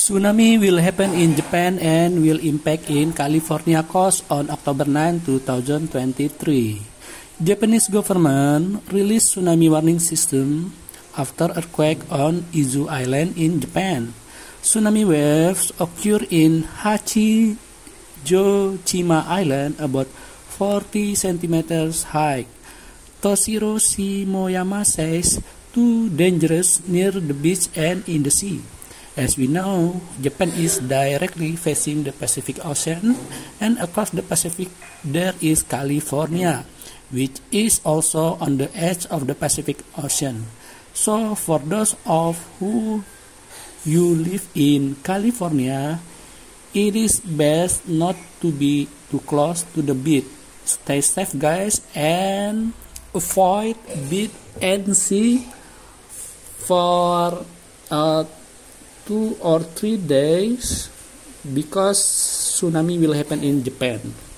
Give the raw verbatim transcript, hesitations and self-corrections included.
Tsunami will happen in Japan and will impact in California coast on October ninth, two thousand twenty-three. Japanese government released tsunami warning system after earthquake on Izu Island in Japan. Tsunami waves occur in Hachijojima Island about forty centimeters high. Toshiro Shimoyama says too dangerous near the beach and in the sea. As we know, Japan is directly facing the Pacific Ocean, and across the Pacific there is California, which is also on the edge of the Pacific Ocean. So for those of who you live in California, it is best not to be too close to the beach. Stay safe, guys, and avoid beach and sea for uh, two or three days because tsunami will happen in Japan.